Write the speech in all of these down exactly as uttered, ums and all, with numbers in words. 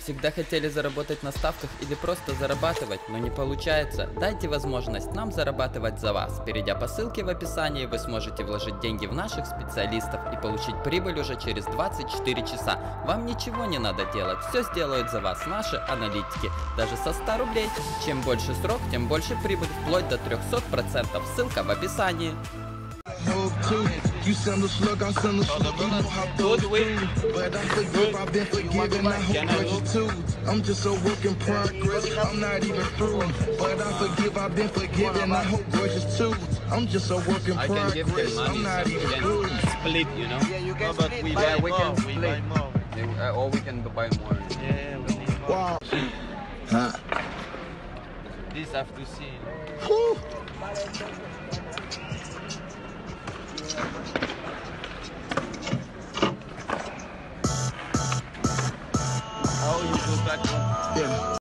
Всегда хотели заработать на ставках или просто зарабатывать, но не получается? Дайте возможность нам зарабатывать за вас. Перейдя по ссылке в описании, вы сможете вложить деньги в наших специалистов и получить прибыль уже через двадцать четыре часа. Вам ничего не надо делать, все сделают за вас наши аналитики. Даже со ста рублей. Чем больше срок, тем больше прибыль, вплоть до трёхсот процентов. Ссылка в описании. You send a slug, I send a slug, you know how those do. But I forgive, I've been forgiven, I hope grudges too. I'm just a work in progress, I'm not even through. But I forgive, I've been forgiven, I hope grudges too. I'm just a work in progress, I'm not even through. Split, you know? Yeah, you can no, but split, we buy buy more, more, we we buy buy more. Yeah, or we can buy more. Yeah, we need more. Wow. Huh. This have to see. Whew. Oh, you go back home. Yeah.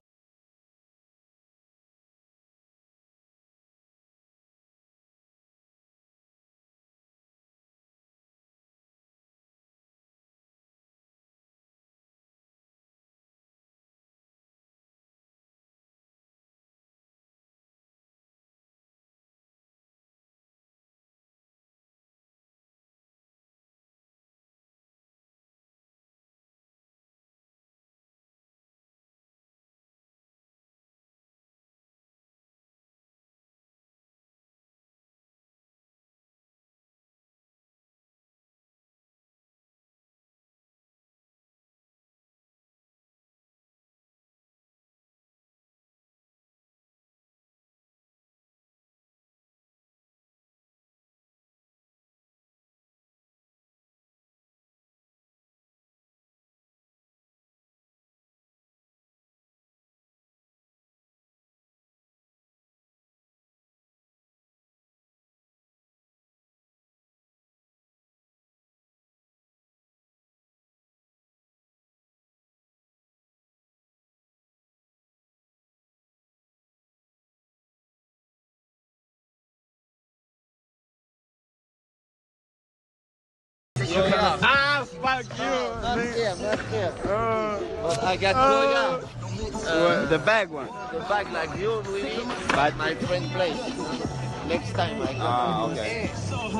Ah, fuck you! Not here, not here. Uh, But I got Goya. uh, the bag one. The bag like you, Louis, But my friend plays. Next time I come. ah, okay.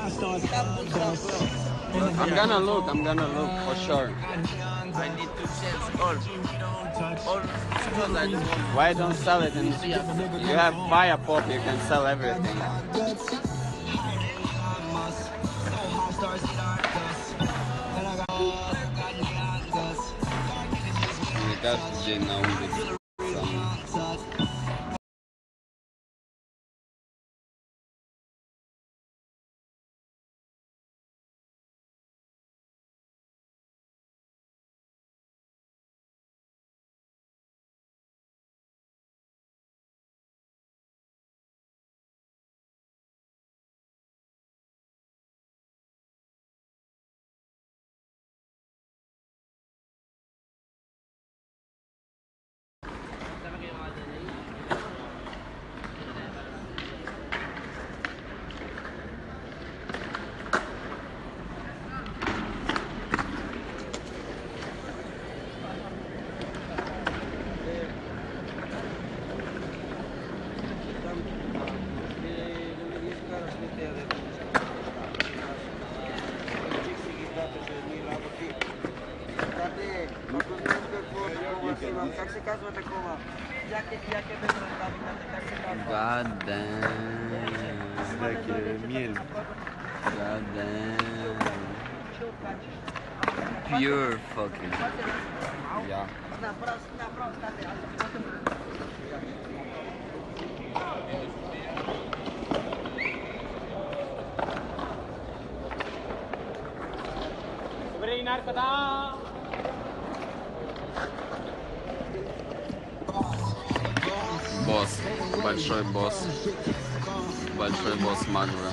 I'm gonna look. I'm gonna look for sure. I need to change all. All because I don't want. Why don't sell it? And you have fire pop. You can sell everything. Мне каждый день на улице. Как се казва такова? Яке, яке безразбавите, как се казва? God damn. Всяке мель. God damn. Pure fucking. Yeah. Босс, большой босс, большой босс Манура.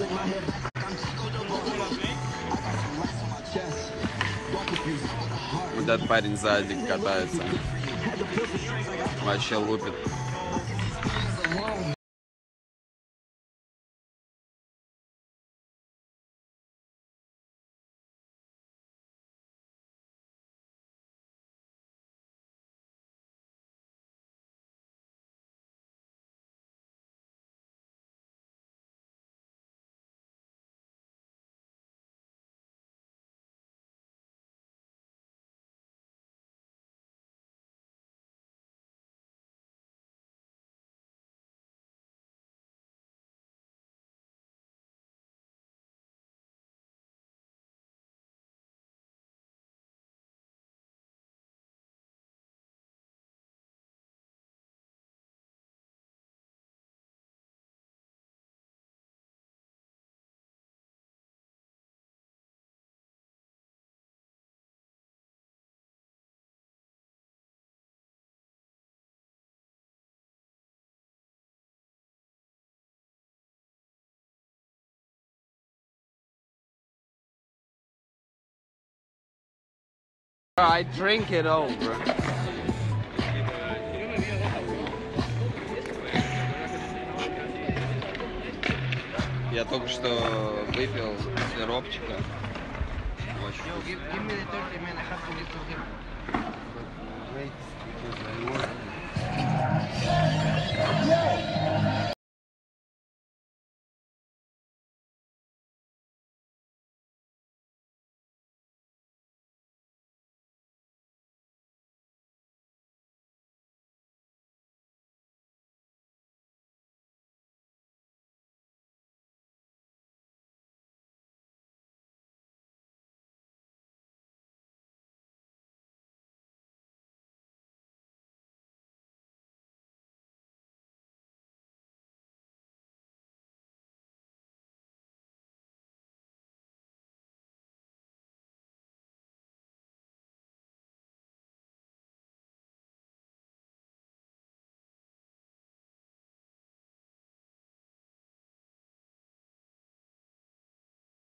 Вот этот парень сзади катается, вообще лупит. I drink it all, bro. Я только что выпил сиропчика. Очень Yo, give, give me the thirty, man. I have to get to him. вкусно.